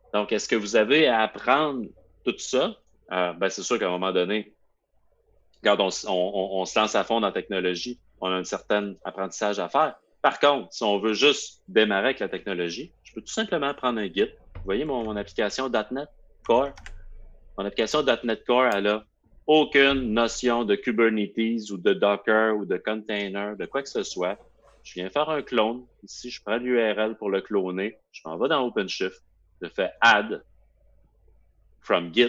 B: Donc, est-ce que vous avez à apprendre tout ça? Euh, ben, c'est sûr qu'à un moment donné, quand on, on, on se lance à fond dans la technologie, on a un certain apprentissage à faire. Par contre, si on veut juste démarrer avec la technologie, je peux tout simplement prendre un Git. Vous voyez mon, mon application .NET Core? Mon application .NET Core, elle a aucune notion de Kubernetes ou de Docker ou de container, de quoi que ce soit. Je viens faire un clone. Ici, je prends l'U R L pour le cloner. Je m'en vais dans OpenShift. Je fais add from Git.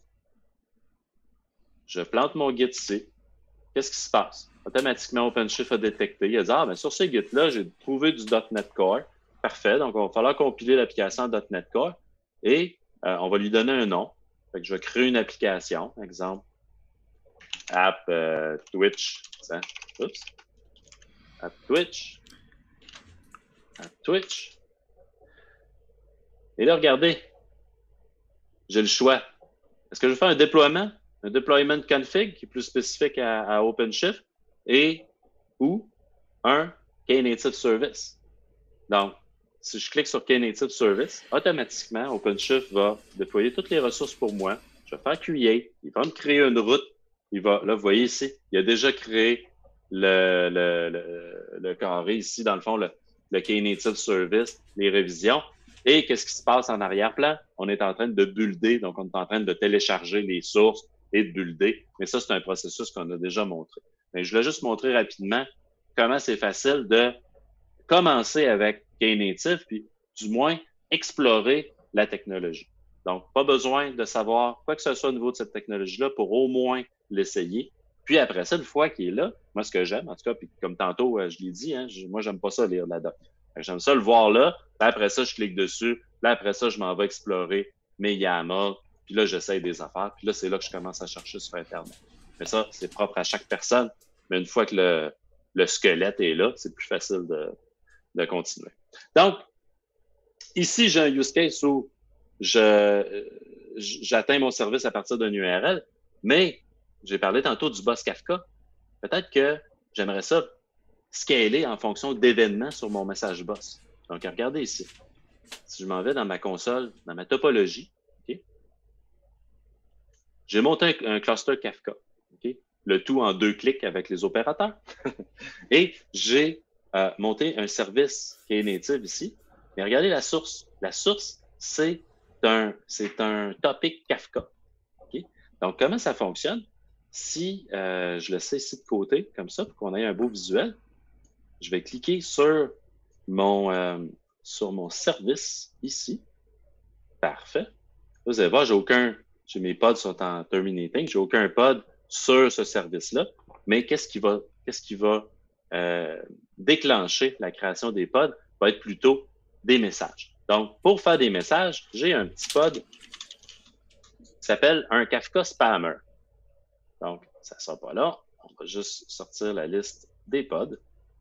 B: Je plante mon Git ici. Qu'est-ce qui se passe? Automatiquement, OpenShift a détecté. Il a dit, ah, ben sur ce Git-là, j'ai trouvé du .NET Core. Parfait. Donc, il va falloir compiler l'application .NET Core et euh, on va lui donner un nom. Fait que je vais créer une application. Exemple, app euh, Twitch. Ça. Oups. App Twitch. App Twitch. Et là, regardez. J'ai le choix. Est-ce que je vais faire un déploiement? Un deployment config qui est plus spécifique à, à OpenShift et ou un Knative Service. Donc, si je clique sur Knative Service, automatiquement, OpenShift va déployer toutes les ressources pour moi. Je vais faire create. Il va me créer une route. Il va, là, vous voyez ici, il a déjà créé le, le, le, le carré ici, dans le fond, le, le Knative Service, les révisions. Et qu'est-ce qui se passe en arrière-plan? On est en train de builder, donc on est en train de télécharger les sources et de builder. Mais ça, c'est un processus qu'on a déjà montré. Mais je voulais juste montrer rapidement comment c'est facile de commencer avec Knative, puis du moins explorer la technologie. Donc, pas besoin de savoir quoi que ce soit au niveau de cette technologie-là pour au moins l'essayer. Puis après ça, une fois qu'il est là, moi, ce que j'aime, en tout cas, puis comme tantôt, je l'ai dit, hein, je, moi, j'aime pas ça lire la doc. J'aime ça le voir là, puis après ça, je clique dessus, puis après ça, je m'en vais explorer mes YAML, puis là, j'essaye des affaires, puis là, c'est là que je commence à chercher sur Internet. Mais ça, c'est propre à chaque personne, mais une fois que le, le squelette est là, c'est plus facile de, de continuer. Donc, ici, j'ai un use case où je, j'atteins mon service à partir d'un U R L, mais j'ai parlé tantôt du boss Kafka. Peut-être que j'aimerais ça scaler en fonction d'événements sur mon message boss. Donc, regardez ici. Si je m'en vais dans ma console, dans ma topologie, okay, j'ai monté un, un cluster Kafka. Okay, le tout en deux clics avec les opérateurs. Et j'ai euh, monté un service qui est native ici. Mais regardez la source. La source, c'est un, c'est un topic Kafka. Okay? Donc, comment ça fonctionne? Si euh, je le sais ici de côté, comme ça, pour qu'on ait un beau visuel, je vais cliquer sur mon, euh, sur mon service ici. Parfait. Vous allez voir, j'ai aucun, j'ai mes pods sont en terminating, j'ai aucun pod sur ce service-là. Mais qu'est-ce qui va, qu'est-ce qui va euh, déclencher la création des pods va être plutôt des messages. Donc, pour faire des messages, j'ai un petit pod qui s'appelle un Kafka Spammer. Donc, ça ne sera pas là. On va juste sortir la liste des pods.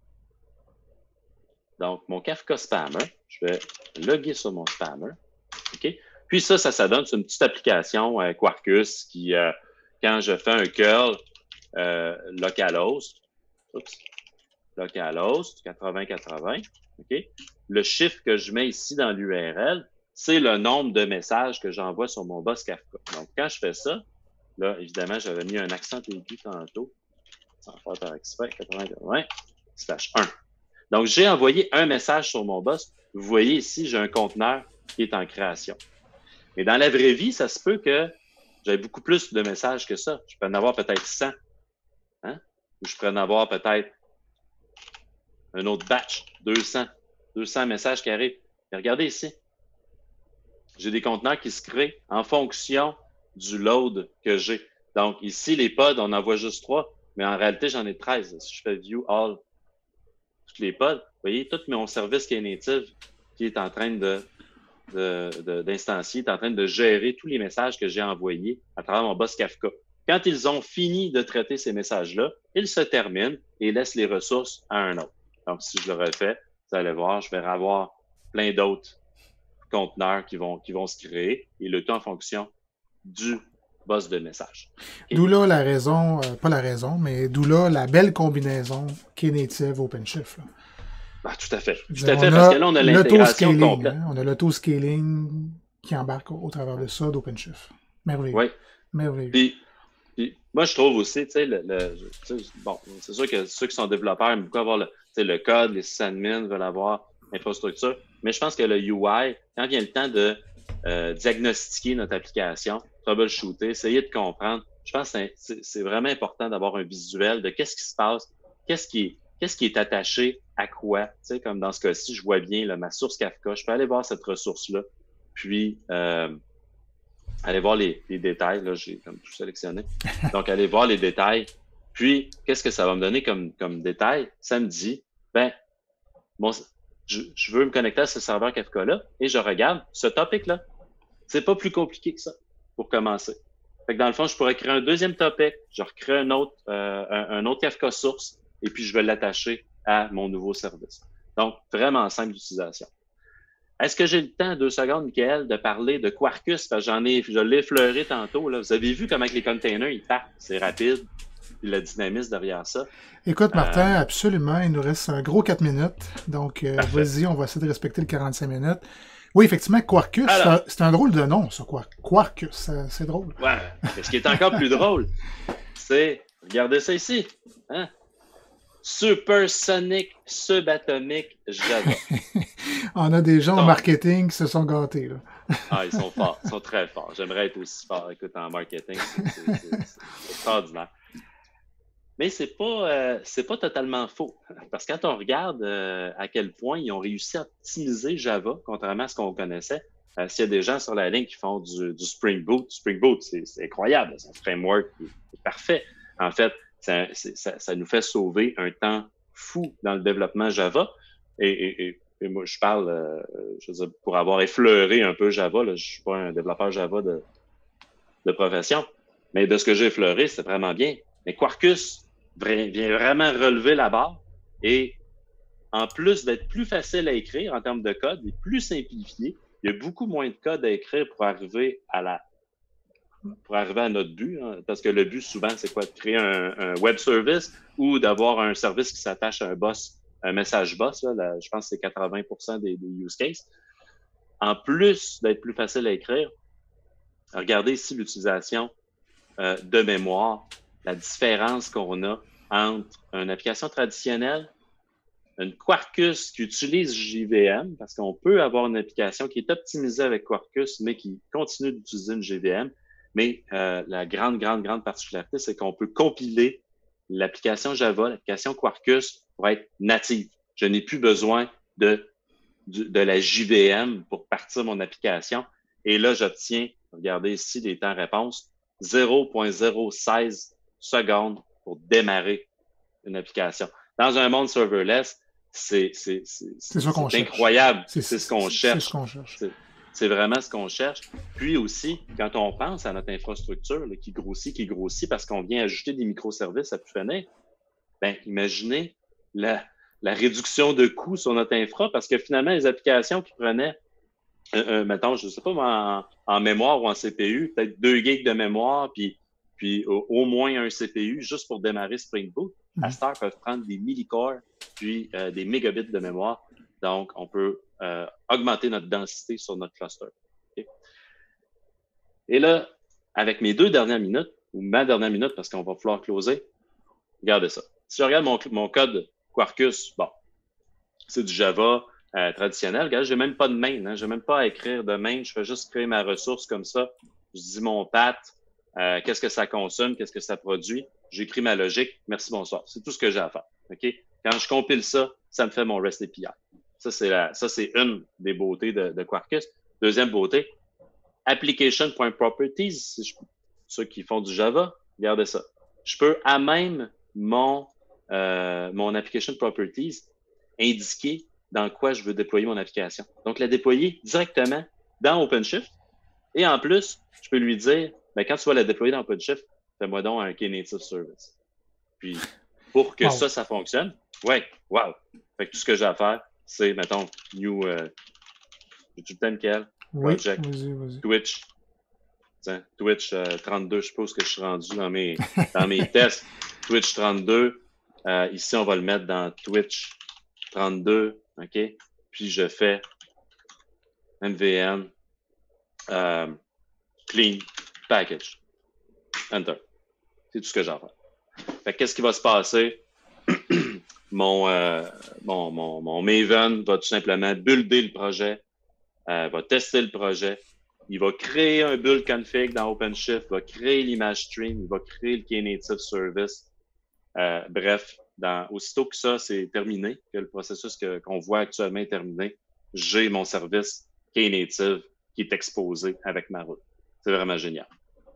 B: Donc, mon Kafka Spammer, je vais loguer sur mon Spammer. OK? Puis ça, ça, ça donne, c'est une petite application euh, Quarkus qui, euh, quand je fais un curl euh, localhost, oups, localhost quatre-vingts quatre-vingts, OK? Le chiffre que je mets ici dans l'U R L, c'est le nombre de messages que j'envoie sur mon boss Kafka. Donc, quand je fais ça, là, évidemment, j'avais mis un accent aigu tantôt, sans faire par exprès, quatre-vingts quatre-vingts, slash un. Donc, j'ai envoyé un message sur mon boss. Vous voyez ici, j'ai un conteneur qui est en création. Mais dans la vraie vie, ça se peut que j'ai beaucoup plus de messages que ça. Je peux en avoir peut-être cent. Hein? Ou je peux en avoir peut-être un autre batch, deux cents. deux cents messages qui arrivent. Mais regardez ici. J'ai des conteneurs qui se créent en fonction du load que j'ai. Donc, ici, les pods, on en voit juste trois. Mais en réalité, j'en ai treize. Si je fais View All, tous les pods, vous voyez, tout mon service qui est native, qui est en train de, de, de, d'instancier, est en train de gérer tous les messages que j'ai envoyés à travers mon boss Kafka. Quand ils ont fini de traiter ces messages-là, ils se terminent et laissent les ressources à un autre. Donc, si je le refais, vous allez voir, je vais avoir plein d'autres conteneurs qui vont, qui vont se créer et le tout en fonction du boss de message.
A: Okay. D'où là la raison, euh, pas la raison, mais d'où là la belle combinaison Knative OpenShift. Là.
B: Ben, tout à fait. Tout à fait, parce que là, on a l'intégration complète.
A: Hein, on a l'auto-scaling qui embarque au, au travers de ça, d'OpenShift. Merveilleux.
B: Oui.
A: Merveilleux.
B: Puis, puis, moi, je trouve aussi, tu sais, le, le, tu sais, bon, c'est sûr que ceux qui sont développeurs aiment beaucoup avoir le, tu sais, le code, les sysadmins veulent avoir l'infrastructure, mais je pense que le U I, quand vient le temps de euh, diagnostiquer notre application, troubleshooter, essayer de comprendre, je pense que c'est, c'est vraiment important d'avoir un visuel de qu'est-ce qui se passe, qu'est-ce qui est, qu'est-ce qui est attaché à quoi. Tu sais, comme dans ce cas-ci, je vois bien là, ma source Kafka, je peux aller voir cette ressource-là, puis euh, aller voir les, les détails, là, j'ai comme tout sélectionné. Donc, aller voir les détails. Puis, qu'est-ce que ça va me donner comme, comme détail? Ça me dit, ben, bon, je, je veux me connecter à ce serveur Kafka-là et je regarde ce topic-là. C'est pas plus compliqué que ça pour commencer. Fait que dans le fond, je pourrais créer un deuxième topic, je recrée un autre, euh, un, un autre Kafka source et puis je vais l'attacher à mon nouveau service. Donc, vraiment simple d'utilisation. Est-ce que j'ai le temps, deux secondes, Michael, de parler de Quarkus? Parce que j'en ai, je l'ai effleuré tantôt, là. Vous avez vu comment les containers, ils partent, c'est rapide, puis le dynamisme derrière ça.
A: Écoute, Martin, euh... absolument, il nous reste un gros quatre minutes. Donc, euh, vas-y, on va essayer de respecter le quarante-cinq minutes. Oui, effectivement, Quarkus, c'est un, c'est un drôle de nom, ça, quoi. Quarkus, c'est drôle.
B: Ouais, mais ce qui est encore plus drôle, c'est, regardez ça ici, hein? Supersonic Subatomic Java.
A: On a des gens en marketing qui se sont gâtés, là.
B: Ah, ils sont forts, ils sont très forts. J'aimerais être aussi fort. Écoute, en marketing, c'est extraordinaire. Mais c'est pas, euh, c'est pas totalement faux. Parce que quand on regarde euh, à quel point ils ont réussi à optimiser Java, contrairement à ce qu'on connaissait, euh, s'il y a des gens sur la ligne qui font du, du Spring Boot, Spring Boot, c'est incroyable. C'est un framework qui est parfait. En fait, ça, ça, ça nous fait sauver un temps fou dans le développement Java. Et, et, et, et moi, je parle, euh, je veux dire, pour avoir effleuré un peu Java, là, je suis pas un développeur Java de, de profession, mais de ce que j'ai effleuré, c'est vraiment bien. Mais Quarkus vient vraiment relever la barre et en plus d'être plus facile à écrire en termes de code, il est plus simplifié. Il y a beaucoup moins de code à écrire pour arriver à la pour arriver à notre but, hein, parce que le but souvent, c'est quoi? De créer un, un web service ou d'avoir un service qui s'attache à un boss, un message boss. Là, là, je pense que c'est quatre-vingts pour cent des, des use cases. En plus d'être plus facile à écrire, regardez ici l'utilisation euh, de mémoire, la différence qu'on a entre une application traditionnelle, une Quarkus qui utilise J V M, parce qu'on peut avoir une application qui est optimisée avec Quarkus, mais qui continue d'utiliser une J V M. Mais euh, la grande, grande, grande particularité, c'est qu'on peut compiler l'application Java, l'application Quarkus, pour être native. Je n'ai plus besoin de, de, de la J V M pour partir mon application. Et là, j'obtiens, regardez ici les temps-réponse, zéro virgule zéro seize secondes pour démarrer une application. Dans un monde serverless, c'est incroyable. C'est ce qu'on cherche. C'est vraiment ce qu'on cherche. Puis aussi, quand on pense à notre infrastructure là, qui grossit, qui grossit parce qu'on vient ajouter des microservices à plus finir, ben, imaginez la, la réduction de coûts sur notre infra parce que finalement, les applications qui prenaient, euh, euh, mettons, je ne sais pas, en, en mémoire ou en C P U, peut-être deux gigs de mémoire, puis, puis au, au moins un C P U juste pour démarrer Spring Boot, mm-hmm. à cette heure, peuvent prendre des millicores, puis euh, des mégabits de mémoire. Donc, on peut euh, augmenter notre densité sur notre cluster. Okay? Et là, avec mes deux dernières minutes, ou ma dernière minute, parce qu'on va falloir closer, regardez ça. Si je regarde mon, mon code Quarkus, bon, c'est du Java euh, traditionnel. Regarde, j'ai même pas de main, hein, j'ai même pas à écrire de main, je fais juste créer ma ressource comme ça. Je dis mon path, euh, qu'est-ce que ça consomme, qu'est-ce que ça produit. J'écris ma logique, merci, bonsoir. C'est tout ce que j'ai à faire. Okay? Quand je compile ça, ça me fait mon REST A P I. Ça, c'est la, ça, c'est une des beautés de, de Quarkus. Deuxième beauté, application.properties. Je, ceux qui font du Java, regardez ça. Je peux, à même mon, euh, mon application properties, indiquer dans quoi je veux déployer mon application. Donc, la déployer directement dans OpenShift. Et en plus, je peux lui dire, ben, quand tu vas la déployer dans OpenShift, fais-moi donc un Knative Service. Puis, pour que wow. ça, ça fonctionne, ouais, wow. Fait que tout ce que j'ai à faire, c'est, mettons, new, euh, j'ai-tu le temps, Michael?
A: Oui, vas-y, vas-y.
B: Twitch. Tiens, Twitch euh, trente-deux, je suppose que je suis rendu dans mes, dans mes tests. Twitch trente-deux. Euh, ici, on va le mettre dans Twitch trente-deux, OK? Puis, je fais M V N Euh, clean, package, enter. C'est tout ce que j'ai à faire. Fait que qu'est-ce qui va se passer? mon, euh, mon, mon, mon Maven va tout simplement builder le projet, euh, va tester le projet, il va créer un build config dans OpenShift, va créer l'image stream, il va créer le Knative service. Euh, bref, dans, aussitôt que ça, c'est terminé, que le processus que, qu'on voit actuellement est terminé, j'ai mon service Knative qui est exposé avec ma route. C'est vraiment génial.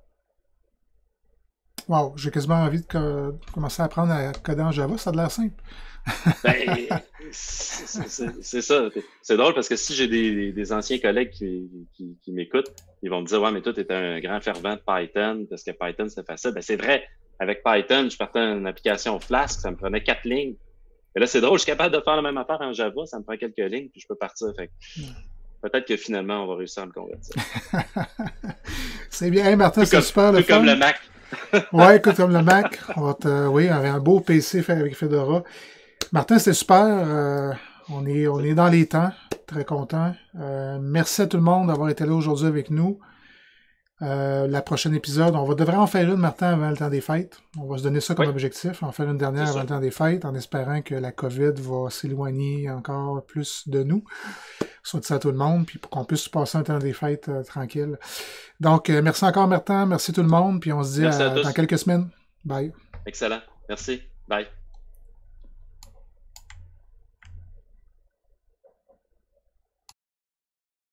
A: Wow, j'ai quasiment envie de, co- de commencer à apprendre à coder en Java, ça a de l'air simple.
B: Ben, c'est, c'est, c'est ça. C'est drôle parce que si j'ai des, des anciens collègues qui, qui, qui m'écoutent, ils vont me dire, ouais, mais toi, tu es un grand fervent de Python parce que Python, c'est facile. Ben, c'est vrai. Avec Python, je partais une application Flask, ça me prenait quatre lignes. Et là, c'est drôle, je suis capable de faire la même affaire en Java, ça me prend quelques lignes, puis je peux partir. Fait que, peut-être que finalement, on va réussir à me convertir.
A: C'est bien. Hey, Martin,
B: Tout
A: c'est
B: comme,
A: super le
B: tout
A: fun.
B: comme le Mac.
A: Ouais, écoute, comme le Mac. On va te, oui, un beau P C fait avec Fedora. Martin, c'était super. Euh, on est, on est dans les temps. Très content. Euh, merci à tout le monde d'avoir été là aujourd'hui avec nous. Euh, la prochaine épisode, on va devrait en faire une, Martin, avant le temps des fêtes. On va se donner ça comme
B: Oui.
A: objectif, en faire une dernière
B: C'est
A: avant
B: ça.
A: le temps des fêtes, en espérant que la COVID va s'éloigner encore plus de nous. Soit ça à tout le monde, puis pour qu'on puisse passer un temps des fêtes euh, tranquille. Donc, euh, merci encore, Martin. Merci tout le monde, puis on se dit
B: Merci à
A: à-
B: tous.
A: dans quelques semaines. Bye.
B: Excellent. Merci. Bye.